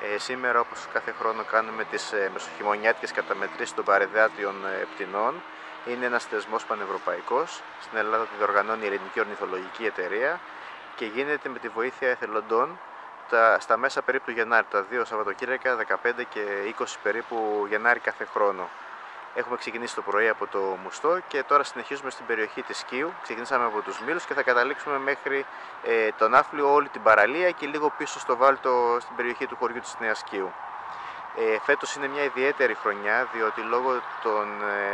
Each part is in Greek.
Σήμερα, όπως κάθε χρόνο, κάνουμε τις μεσοχειμωνιάτικες καταμετρήσεις των παρεδάτιων πτηνών. Είναι ένας θεσμός πανευρωπαϊκός. Στην Ελλάδα το διοργανώνει η Ελληνική Ορνηθολογική Εταιρεία και γίνεται με τη βοήθεια εθελοντών στα μέσα περίπου του Γενάρη, τα 2 Σαββατοκύριακα, 15 και 20 περίπου Γενάρη κάθε χρόνο. Έχουμε ξεκινήσει το πρωί από το Μουστό και τώρα συνεχίζουμε στην περιοχή της Σκύου. Ξεκινήσαμε από τους Μήλους και θα καταλήξουμε μέχρι τον Άφλιο, όλη την παραλία και λίγο πίσω στο Βάλτο, στην περιοχή του χωριού της Νέας Σκύου. Φέτος είναι μια ιδιαίτερη χρονιά, διότι λόγω των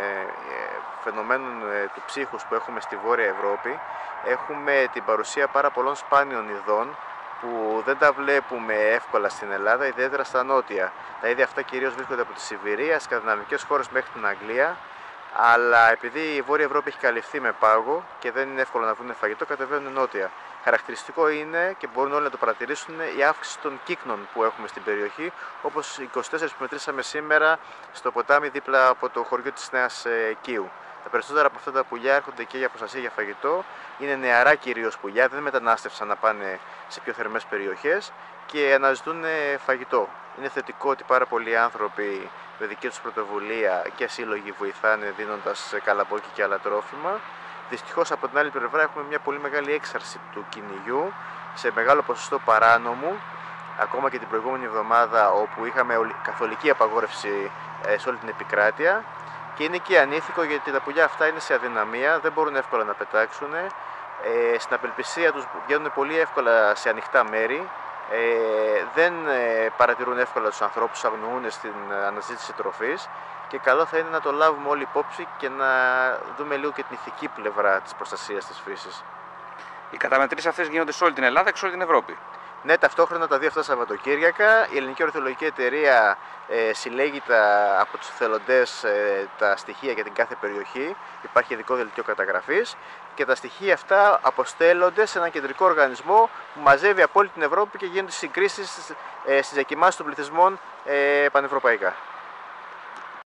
φαινομένων του ψύχους που έχουμε στη Βόρεια Ευρώπη, έχουμε την παρουσία πάρα πολλών σπάνιων ειδών που δεν τα βλέπουμε εύκολα στην Ελλάδα, ιδιαίτερα στα νότια. Τα είδη αυτά κυρίως βρίσκονται από τη Σιβηρία, σκανδιναβικές χώρες μέχρι την Αγγλία, αλλά επειδή η Βόρεια Ευρώπη έχει καλυφθεί με πάγο και δεν είναι εύκολο να βρουν φαγητό, κατεβαίνουν νότια. Χαρακτηριστικό είναι και μπορούν όλοι να το παρατηρήσουν η αύξηση των κύκνων που έχουμε στην περιοχή, όπως 24 που μετρήσαμε σήμερα στο ποτάμι δίπλα από το χωριό της Νέας Κίου. Τα περισσότερα από αυτά τα πουλιά έρχονται και για προστασία για φαγητό. Είναι νεαρά κυρίως πουλιά, δεν μετανάστευσαν να πάνε σε πιο θερμές περιοχές και αναζητούν φαγητό. Είναι θετικό ότι πάρα πολλοί άνθρωποι με δική τους πρωτοβουλία και σύλλογοι βοηθάνε δίνοντας καλαμπόκι και άλλα τρόφιμα. Δυστυχώς από την άλλη πλευρά έχουμε μια πολύ μεγάλη έξαρση του κυνηγιού σε μεγάλο ποσοστό παράνομου. Ακόμα και την προηγούμενη εβδομάδα, όπου είχαμε καθολική απαγόρευση σε όλη την επικράτεια. Και είναι και ανήθικο γιατί τα πουλιά αυτά είναι σε αδυναμία, δεν μπορούν εύκολα να πετάξουν. Στην απελπισία τους βγαίνουν πολύ εύκολα σε ανοιχτά μέρη. Δεν παρατηρούν εύκολα τους ανθρώπους, αγνοούν στην αναζήτηση τροφής. Και καλό θα είναι να το λάβουμε όλοι υπόψη και να δούμε λίγο και την ηθική πλευρά της προστασίας της φύσης. Οι καταμετρήσεις αυτές γίνονται σε όλη την Ελλάδα και σε όλη την Ευρώπη. Ναι, ταυτόχρονα τα 2 αυτά Σαββατοκύριακα. Η Ελληνική Ορνηθολογική Εταιρεία συλλέγει από τους εθελοντές τα στοιχεία για την κάθε περιοχή. Υπάρχει ειδικό δελτίο καταγραφής και τα στοιχεία αυτά αποστέλλονται σε έναν κεντρικό οργανισμό που μαζεύει από όλη την Ευρώπη και γίνονται συγκρίσεις στις διακοιμάνσεις των πληθυσμών πανευρωπαϊκά.